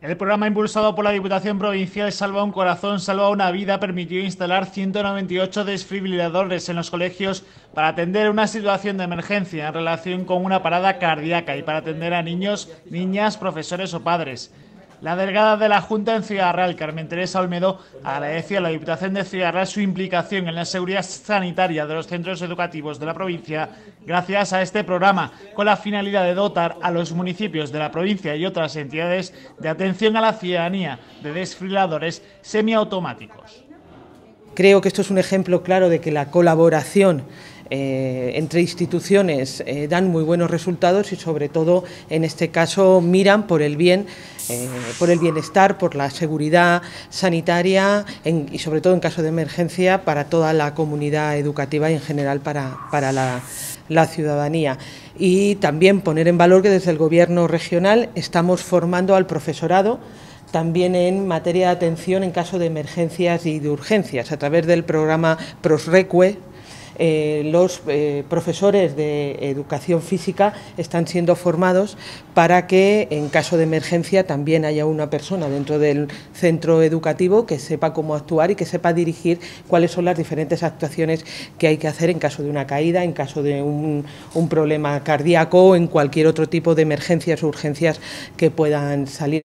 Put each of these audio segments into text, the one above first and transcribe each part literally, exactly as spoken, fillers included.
El programa impulsado por la Diputación Provincial Salva un Corazón, Salva una Vida permitió instalar ciento noventa y ocho desfibriladores en los colegios para atender una situación de emergencia en relación con una parada cardíaca y para atender a niños, niñas, profesores o padres. La delegada de la Junta en Ciudad Real, Carmen Teresa Olmedo, agradeció a la Diputación de Ciudad Real su implicación en la seguridad sanitaria de los centros educativos de la provincia gracias a este programa, con la finalidad de dotar a los municipios de la provincia y otras entidades de atención a la ciudadanía de desfibriladores semiautomáticos. Creo que esto es un ejemplo claro de que la colaboración eh, entre instituciones eh, dan muy buenos resultados y sobre todo en este caso miran por el bien, eh, por el bienestar, por la seguridad sanitaria en, y sobre todo en caso de emergencia para toda la comunidad educativa y en general para, para la, la ciudadanía. Y también poner en valor que desde el Gobierno regional estamos formando al profesorado también en materia de atención en caso de emergencias y de urgencias. A través del programa PROSRECUE, eh, los eh, profesores de educación física están siendo formados para que en caso de emergencia también haya una persona dentro del centro educativo que sepa cómo actuar y que sepa dirigir cuáles son las diferentes actuaciones que hay que hacer en caso de una caída, en caso de un, un problema cardíaco o en cualquier otro tipo de emergencias o urgencias que puedan salir.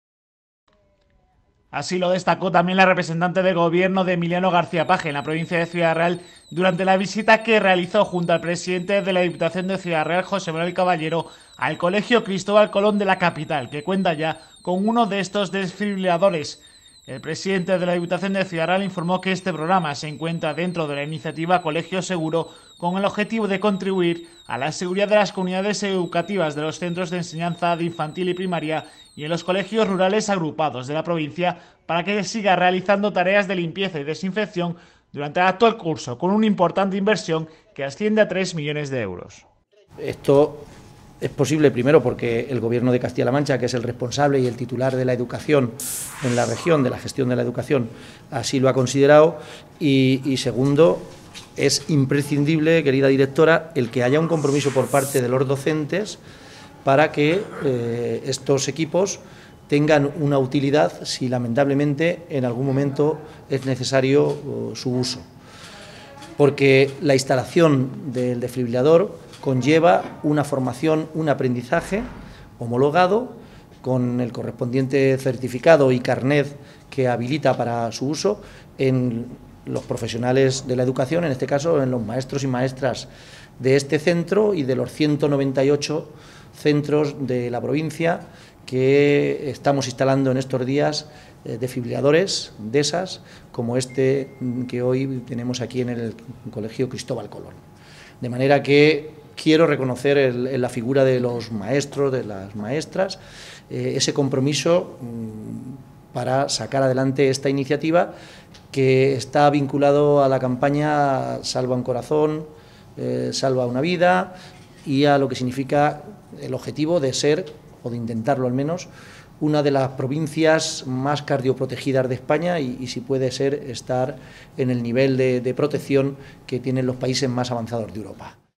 Así lo destacó también la representante del Gobierno de Emiliano García Paje en la provincia de Ciudad Real durante la visita que realizó junto al presidente de la Diputación de Ciudad Real, José Manuel Caballero, al Colegio Cristóbal Colón de la capital, que cuenta ya con uno de estos desfibriladores. El presidente de la Diputación de Ciudad Real informó que este programa se encuentra dentro de la iniciativa Colegio Seguro con el objetivo de contribuir a la seguridad de las comunidades educativas de los centros de enseñanza de infantil y primaria y en los colegios rurales agrupados de la provincia para que siga realizando tareas de limpieza y desinfección durante el actual curso con una importante inversión que asciende a tres millones de euros. Esto es posible primero porque el Gobierno de Castilla-La Mancha, que es el responsable y el titular de la educación en la región, de la gestión de la educación, así lo ha considerado y, y segundo, es imprescindible, querida directora, el que haya un compromiso por parte de los docentes para que eh, estos equipos tengan una utilidad si lamentablemente en algún momento es necesario uh, su uso. Porque la instalación del desfibrilador conlleva una formación, un aprendizaje homologado con el correspondiente certificado y carnet que habilita para su uso en los profesionales de la educación, en este caso en los maestros y maestras de este centro y de los ciento noventa y ocho centros de la provincia que estamos instalando en estos días eh, desfibriladores de esas como este que hoy tenemos aquí en el Colegio Cristóbal Colón. De manera que quiero reconocer el, en la figura de los maestros, de las maestras, eh, ese compromiso mmm, para sacar adelante esta iniciativa que está vinculado a la campaña Salva un Corazón, eh, Salva una Vida y a lo que significa el objetivo de ser, o de intentarlo al menos, una de las provincias más cardioprotegidas de España y, y si puede ser, estar en el nivel de, de protección que tienen los países más avanzados de Europa.